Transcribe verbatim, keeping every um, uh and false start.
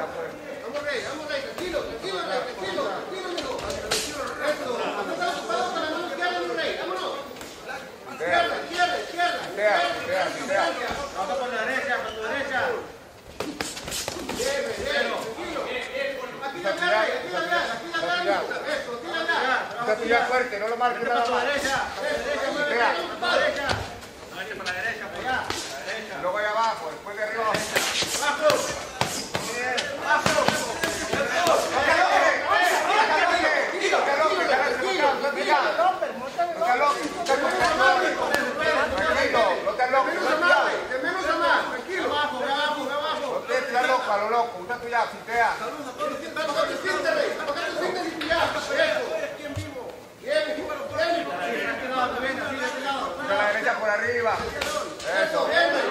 Vamos, Rey, vamos, Rey, tranquilo, tranquilo, Rey, tranquilo, tranquilo, amigo. Esto, no está ocupado con la mano izquierda, mi Rey, vámonos. Izquierda, izquierda, izquierda. Izquierda, izquierda. Vamos con la derecha, con tu derecha. Bien, bien, tranquilo. Aquí la agarra, aquí la agarra, aquí la agarra. Esto, aquí la agarra. Usted tuya fuerte, no lo marque nada Con más. la derecha, con la derecha, con la derecha. Con la derecha. Para la derecha, para allá. Y luego allá abajo, después de arriba abajo. Abajo. Abajo. No te aloques, De menos a más, tranquilo. Abajo, abajo, abajo. no te eches loco a lo loco, usted tuya, cintea. Siéntate, Rey, porque tú sientes y ya, eso. Bien, bien, De este lado, de este lado. De la derecha por arriba. Eso. bien, Rey.